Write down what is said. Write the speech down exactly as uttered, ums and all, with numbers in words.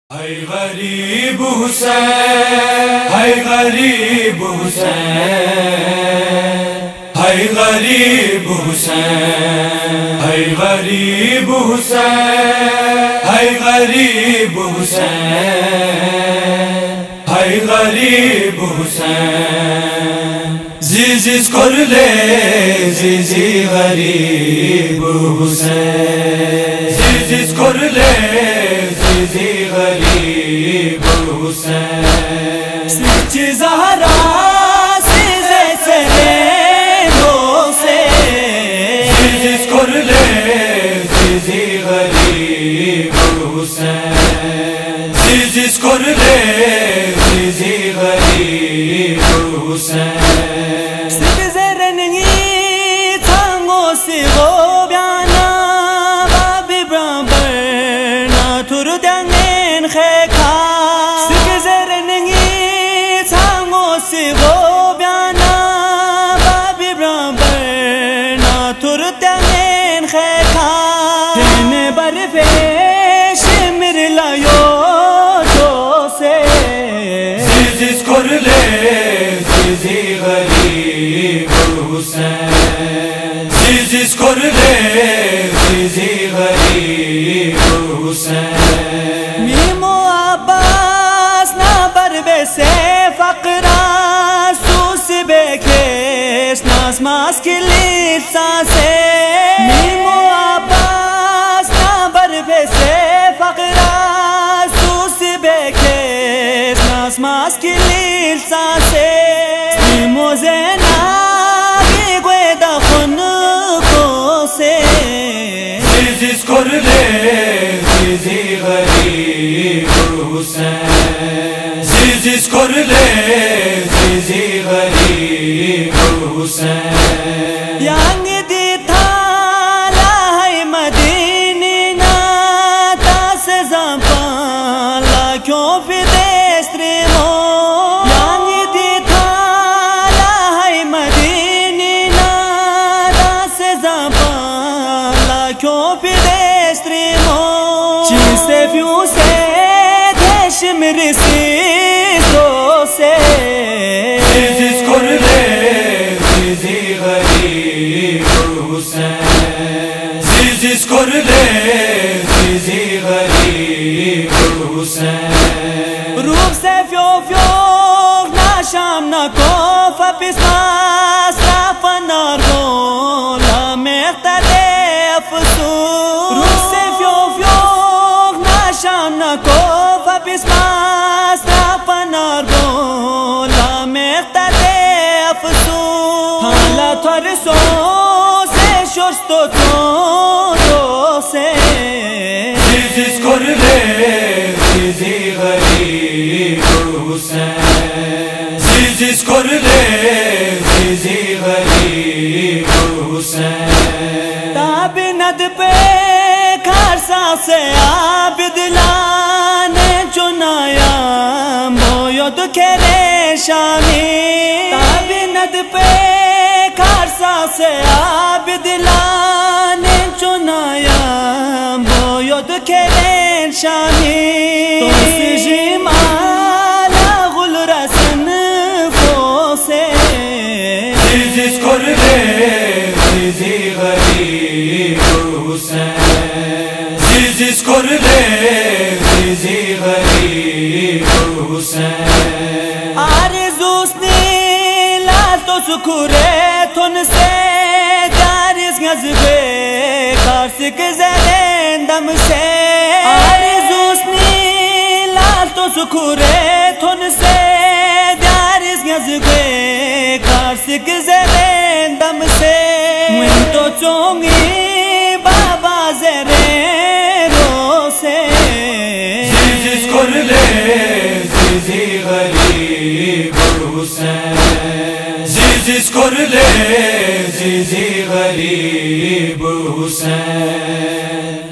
ہے غریب حسین، ہے غریب حسین، ہے غریب حسین، ہے غریب حسین، ہے غریب حسین، ہے غریب حسین، زیزیز کرلے زیزی غریب حسین، زیزیز کرلے زیزی غریب حسین، سچ زہرا سیزے سے دو سے، زیزیز کرلے زیزی غریب حسین، زیزیز کرلے زیزی غریب حسین، سک زرنگی تھانگو سی گو بیانا بابی برامبر نا تھر دنگین خیکھا، سک زرنگی تھانگو سی گو بیانا بابی برامبر نا تھر دنگین خیکھا، دین برفیش مرلایو جو سے، زیزیز کرلے زیزی غریب حسین، زیزیز کرلے زیزی غریب حسین، میمو عباس نابر بے سے فقرہ سوس بے کیس ناس ماس کلی سانسے، میمو عباس نابر بے سے فقرہ سوس بے کیس ناس ماس کلی سانسے، میمو زینا بی گوے دا خون کو سے، زیزیز کرلے زیزی غریب حسین، زیزیز کرلے زیزی غریب حسین، یانگ دی تھالا ہے مدینی نا تاس زمپان لا کیوں پی دیستری مو، یانگ دی تھالا ہے مدینی نا تاس زمپان لا کیوں پی دیستری مو، چین سے فیوں سے دیش میری سیزو سے، زیزیز کرلے زیزی غریب حسین، زیزیز کرلے زیزی غریب حسین، روح سے فیو فیو نا شام نا کوف پساس رافن آرگو لا مختلف سو، روح سے فیو فیو نا شام نا کوف پساس رافن آرگو لا مختلف سو، حالا تھر سو سے شرستو تو دو سے، زیزیز کرلے زیزی غریب حسین، زیزیز کرلے زیزی غریب حسین، تابند پہ کھارسا سے عابد لانے چنایا موید کھرے شامی، تابند پہ کھارسا سے عابد لانے چنایا موید کھرے شامی، تو سجی مالا غل رسن فوسے، زیزیز کرلے زیزی غریب حسین، زیزیز کرلے زیزی غریب حسین، آرزوس نی لال تو سکورے تھن سے جارس غزبے کارسک زرین دم سے، آرزوس نی لال تو سکورے تھن سے جارس غزبے کارسک زرین دم سے، من تو چونگی بابا زرین رو سے، زیزیز کرلے زیزی غریب حسین، زیزیز کرلے زیزی غریب حسین۔